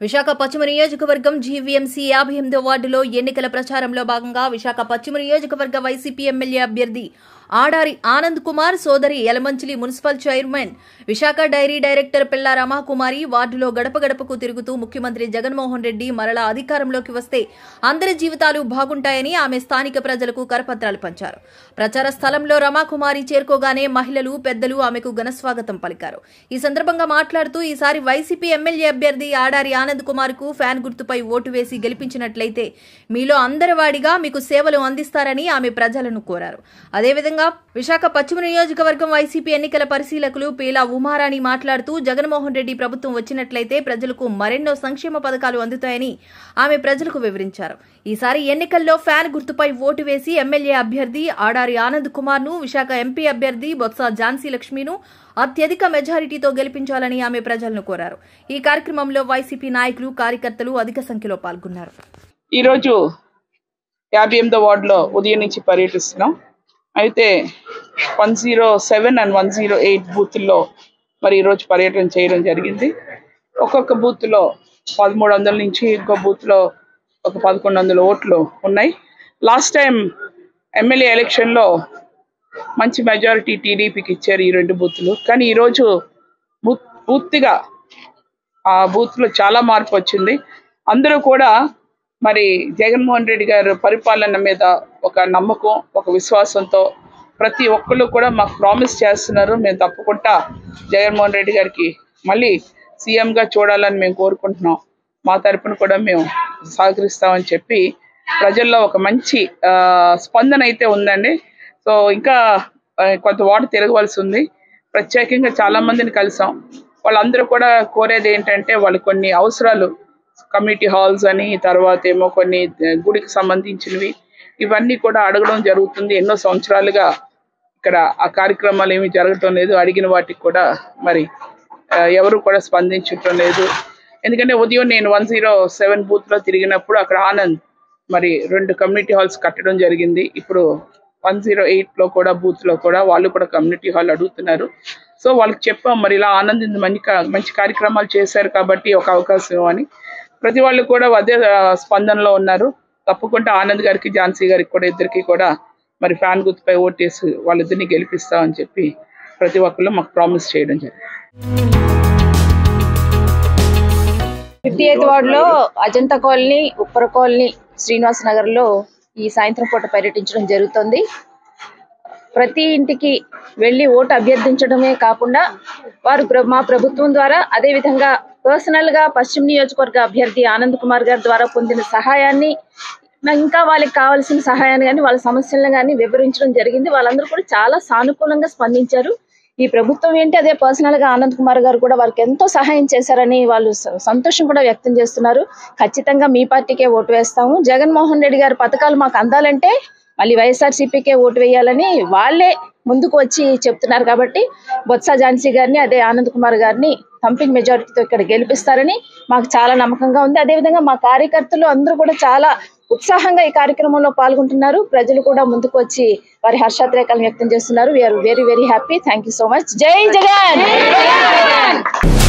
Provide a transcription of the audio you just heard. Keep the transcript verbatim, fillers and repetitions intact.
విశాఖ పశ్చిమ నియోజకవర్గం జీవీఎంసీ యాభై ఎనిమిదో వార్డులో ఎన్నికల ప్రచారంలో భాగంగా విశాఖ పశ్చిమ నియోజకవర్గ వైసీపీ ఎమ్మెల్యే అభ్యర్థి ఆడారి ఆనంద్ కుమార్ సోదరి Yelamanchili municipal chairman Visakha dairy director Pilla Ramakumari వార్డులో గడప గడపకు తిరుగుతూ ముఖ్యమంత్రి జగన్మోహన్ రెడ్డి మరలా అధికారంలోకి వస్తే అందరి జీవితాలు బాగుంటాయని ఆమె స్థానిక ప్రజలకు కరపత్రాలు పంచారు. ప్రచార స్థలంలో రమాకుమారి చేరుకోగానే మహిళలు పెద్దలు ఆమెకు ఘనస్వాగతం పలికారు. ఈ సందర్భంగా మాట్లాడుతూ ఈసారి వైసీపీ ఎమ్మెల్యే అభ్యర్థి ఆడారి ఆనంద్ కుమార్ కు ఫ్యాన్ గుర్తుపై ఓటు వేసి గెలిపించినట్లయితే మీలో అందరివాడిగా మీకు సేవలు అందిస్తారని ఆమె ప్రజలను కోరారు. అదేవిధంగా విశాఖ పశ్చిమ నియోజకవర్గం వైసీపీ ఎన్నికల పరిశీలకులు పీలా ఉమారాణి మాట్లాడుతూ జగన్మోహన్ రెడ్డి ప్రభుత్వం వచ్చినట్లయితే ప్రజలకు మరెన్నో సంక్షేమ పథకాలు అందుతాయని ఆమె ప్రజలకు వివరించారు. ఈసారి ఎన్నికల్లో ఫ్యాన్ గుర్తుపై ఓటు వేసి ఎమ్మెల్యే అభ్యర్థి ఆడారి ఆనంద్ కుమార్ ను, విశాఖ ఎంపీ అభ్యర్థి బొత్స ఝాన్సీ లక్ష్మిను అత్యధిక మెజారిటీతో గెలిపించాలని ఆమె ప్రజలను కోరారు. ఈ కార్యక్రమంలో వైసీపీ నాయకులు, కార్యకర్తలు అధిక సంఖ్యలో పాల్గొన్నారు. ఈరోజు యాభై ఎనిమిదో వార్డులో ఉదయం నుంచి పర్యటిస్తున్నాం. అయితే one zero seven and one zero eight బూత్ల్లో మరి ఈరోజు పర్యటన చేయడం జరిగింది. ఒక్కొక్క బూత్లో పదమూడు వందల నుంచి ఇంకో బూత్లో ఒక పదకొండు వందల ఓట్లు ఉన్నాయి. లాస్ట్ టైం ఎమ్మెల్యే ఎలక్షన్లో మంచి మెజారిటీ టీడీపీకి ఇచ్చారు ఈ రెండు బూత్లు. కానీ ఈరోజు బూత్ పూర్తిగా ఆ బూత్లో చాలా మార్పు వచ్చింది. అందరూ కూడా మరి జగన్మోహన్ రెడ్డి గారు పరిపాలన మీద ఒక నమ్మకం, ఒక విశ్వాసంతో ప్రతి ఒక్కళ్ళు కూడా మాకు ప్రామిస్ చేస్తున్నారు. మేము తప్పకుండా జగన్మోహన్ రెడ్డి గారికి మళ్ళీ సీఎంగా చూడాలని మేము కోరుకుంటున్నాం. మా తరపున కూడా మేము సహకరిస్తామని చెప్పి ప్రజల్లో ఒక మంచి స్పందన అయితే ఉందండి. సో ఇంకా కొంత వార్డు తిరగవలసి ఉంది. ప్రత్యేకంగా చాలామందిని కలిసాం. వాళ్ళందరూ కూడా కోరేది ఏంటంటే వాళ్ళు కొన్ని అవసరాలు, కమ్యూనిటీ హాల్స్ అని, తర్వాత ఏమో కొన్ని గుడికి సంబంధించినవి, ఇవన్నీ కూడా అడగడం జరుగుతుంది. ఎన్నో సంవత్సరాలుగా ఇక్కడ ఆ కార్యక్రమాలు ఏమీ జరగటం లేదు. అడిగిన వాటికి కూడా మరి ఎవరు కూడా స్పందించటం లేదు. ఎందుకంటే ఉదయం నేను వన్ జీరో సెవెన్ బూత్లో తిరిగినప్పుడు అక్కడ ఆనంద్ మరి రెండు కమ్యూనిటీ హాల్స్ కట్టడం జరిగింది. ఇప్పుడు వన్ జీరో ఎయిట్లో కూడా బూత్లో కూడా వాళ్ళు కూడా కమ్యూనిటీ హాల్ అడుగుతున్నారు. సో వాళ్ళకి చెప్పాం మరి ఇలా ఆనంద్ మంచి మంచి కార్యక్రమాలు చేశారు కాబట్టి ఒక అవకాశం అని. ప్రతి వాళ్ళు కూడా అదే స్పందనలో ఉన్నారు. తప్పకుండా ఆనంద్ గారికి, ఝాన్సీ గారికి కూడా ఇద్దరికి కూడా మరి ఫ్యాన్ గుర్తుపై ఓటేసి వాళ్ళిద్దరిని గెలిపిస్తామని చెప్పి ప్రతి ఒక్కళ్ళు మాకు ప్రామిస్ చేయడం జరిగింది. ఫిఫ్టీ ఎయిత్ వార్డులో అజంతా కాలనీ, ఉప్పర కాలనీ, శ్రీనివాస్ నగర్లో ఈ సాయంత్రం పూట పర్యటించడం జరుగుతుంది. ప్రతి ఇంటికి వెళ్ళి ఓటు అభ్యర్థించడమే కాకుండా వారు మా ప్రభుత్వం ద్వారా అదేవిధంగా పర్సనల్గా పశ్చిమ నియోజకవర్గ అభ్యర్థి ఆనంద్ కుమార్ గారి ద్వారా పొందిన సహాయాన్ని, ఇంకా వాళ్ళకి కావాల్సిన సహాయాన్ని కానీ వాళ్ళ సమస్యలను కానీ వివరించడం జరిగింది. వాళ్ళందరూ కూడా చాలా సానుకూలంగా స్పందించారు. ఈ ప్రభుత్వం ఏంటి, అదే పర్సనల్గా ఆనంద్ కుమార్ గారు కూడా వాళ్ళకి ఎంతో సహాయం చేశారని వాళ్ళు సంతోషం కూడా వ్యక్తం చేస్తున్నారు. ఖచ్చితంగా మీ పార్టీకే ఓటు వేస్తాము, జగన్మోహన్ రెడ్డి గారి పథకాలు మాకు అందాలంటే మళ్ళీ వైఎస్ఆర్సీపీకే ఓటు వేయాలని వాళ్ళే ముందుకు వచ్చి చెప్తున్నారు. కాబట్టి బొత్స ఝాన్సీ గారిని, అదే ఆనంద్ కుమార్ గారిని థంపింగ్ మెజారిటీతో ఇక్కడ గెలిపిస్తారని మాకు చాలా నమ్మకంగా ఉంది. అదేవిధంగా మా కార్యకర్తలు అందరూ కూడా చాలా ఉత్సాహంగా ఈ కార్యక్రమంలో పాల్గొంటున్నారు. ప్రజలు కూడా ముందుకు వచ్చి వారి హర్షాతిరేకాలను వ్యక్తం చేస్తున్నారు. We're very very happy. Thank you so much. Jai Jagan.